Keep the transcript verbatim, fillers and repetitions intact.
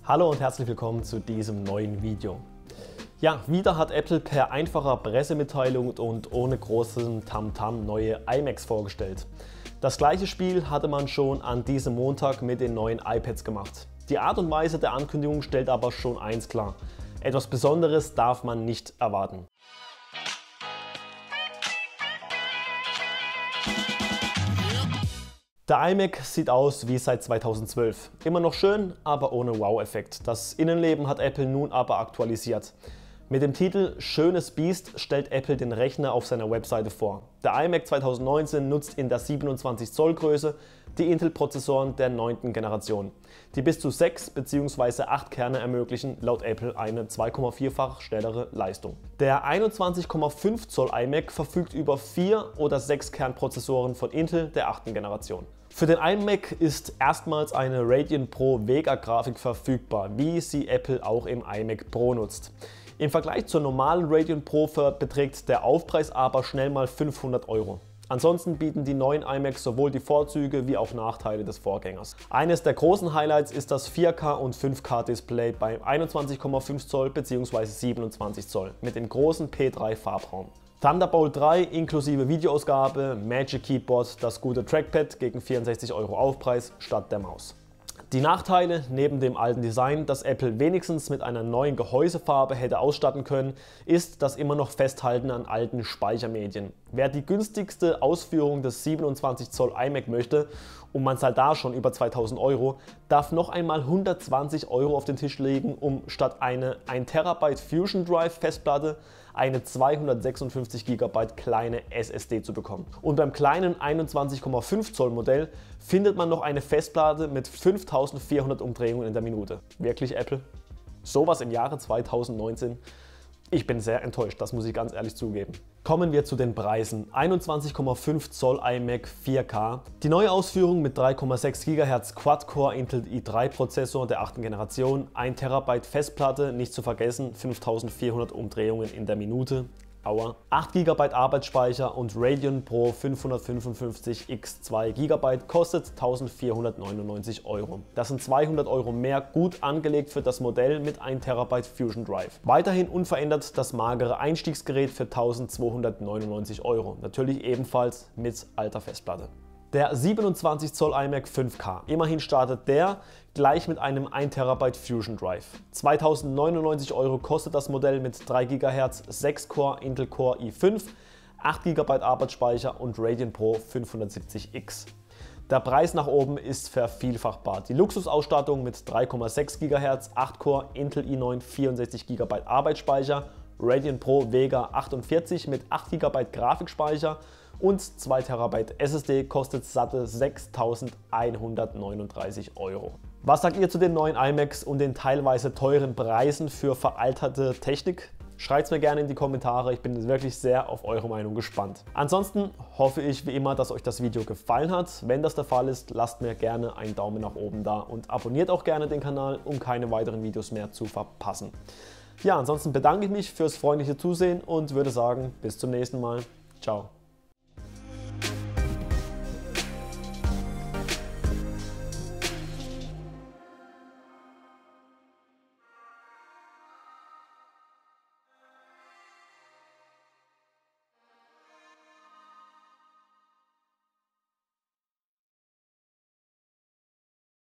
Hallo und herzlich willkommen zu diesem neuen Video. Ja, wieder hat Apple per einfacher Pressemitteilung und ohne großen Tamtam neue iMacs vorgestellt. Das gleiche Spiel hatte man schon an diesem Montag mit den neuen iPads gemacht. Die Art und Weise der Ankündigung stellt aber schon eins klar: Etwas Besonderes darf man nicht erwarten. Der iMac sieht aus wie seit zweitausendzwölf. Immer noch schön, aber ohne Wow-Effekt. Das Innenleben hat Apple nun aber aktualisiert. Mit dem Titel Schönes Biest stellt Apple den Rechner auf seiner Webseite vor. Der iMac zweitausendneunzehn nutzt in der siebenundzwanzig Zoll Größe die Intel-Prozessoren der neunten Generation, die bis zu sechs bzw. acht Kerne ermöglichen, laut Apple eine zwei Komma vier-fach schnellere Leistung. Der einundzwanzig Komma fünf Zoll iMac verfügt über vier oder sechs Kernprozessoren von Intel der achten Generation. Für den iMac ist erstmals eine Radeon Pro Vega Grafik verfügbar, wie sie Apple auch im iMac Pro nutzt. Im Vergleich zur normalen Radeon Pro beträgt der Aufpreis aber schnell mal fünfhundert Euro. Ansonsten bieten die neuen iMacs sowohl die Vorzüge wie auch Nachteile des Vorgängers. Eines der großen Highlights ist das vier K und fünf K Display beim einundzwanzig Komma fünf Zoll bzw. siebenundzwanzig Zoll mit dem großen P drei Farbraum. Thunderbolt drei inklusive Videoausgabe, Magic Keyboard, das gute Trackpad gegen vierundsechzig Euro Aufpreis statt der Maus. Die Nachteile neben dem alten Design, das Apple wenigstens mit einer neuen Gehäusefarbe hätte ausstatten können, ist das immer noch Festhalten an alten Speichermedien. Wer die günstigste Ausführung des siebenundzwanzig Zoll iMac möchte, und man zahlt da schon über zweitausend Euro, darf noch einmal hundertzwanzig Euro auf den Tisch legen, um statt eine ein Terabyte Fusion Drive Festplatte eine zweihundertsechsundfünfzig Gigabyte kleine S S D zu bekommen. Und beim kleinen einundzwanzig Komma fünf Zoll Modell findet man noch eine Festplatte mit fünftausendvierhundert Umdrehungen in der Minute. Wirklich, Apple? Sowas im Jahre zweitausendneunzehn? Ich bin sehr enttäuscht, das muss ich ganz ehrlich zugeben. Kommen wir zu den Preisen. einundzwanzig Komma fünf Zoll iMac vier K. Die neue Ausführung mit drei Komma sechs Gigahertz Quad-Core Intel i drei Prozessor der achten Generation, ein Terabyte Festplatte, nicht zu vergessen, fünftausendvierhundert Umdrehungen in der Minute. Aua. acht Gigabyte Arbeitsspeicher und Radeon Pro fünfhundertfünfundfünfzig X zwei Gigabyte kostet eintausendvierhundertneunundneunzig Euro. Das sind zweihundert Euro mehr, gut angelegt für das Modell mit ein Terabyte Fusion Drive. Weiterhin unverändert das magere Einstiegsgerät für eintausendzweihundertneunundneunzig Euro. Natürlich ebenfalls mit alter Festplatte. Der siebenundzwanzig Zoll iMac fünf K. Immerhin startet der gleich mit einem ein Terabyte Fusion Drive. zweitausendneunundneunzig Euro kostet das Modell mit drei Gigahertz, sechs Core Intel Core i fünf, acht Gigabyte Arbeitsspeicher und Radeon Pro fünfhundertsiebzig X. Der Preis nach oben ist vervielfachbar. Die Luxusausstattung mit drei Komma sechs Gigahertz, acht Core Intel i neun, vierundsechzig Gigabyte Arbeitsspeicher, Radeon Pro Vega achtundvierzig mit acht Gigabyte Grafikspeicher und zwei Terabyte S S D kostet satte sechstausendeinhundertneununddreißig Euro. Was sagt ihr zu den neuen iMacs und den teilweise teuren Preisen für veralterte Technik? Schreibt es mir gerne in die Kommentare, ich bin wirklich sehr auf eure Meinung gespannt. Ansonsten hoffe ich wie immer, dass euch das Video gefallen hat. Wenn das der Fall ist, lasst mir gerne einen Daumen nach oben da und abonniert auch gerne den Kanal, um keine weiteren Videos mehr zu verpassen. Ja, ansonsten bedanke ich mich fürs freundliche Zusehen und würde sagen, bis zum nächsten Mal. Ciao.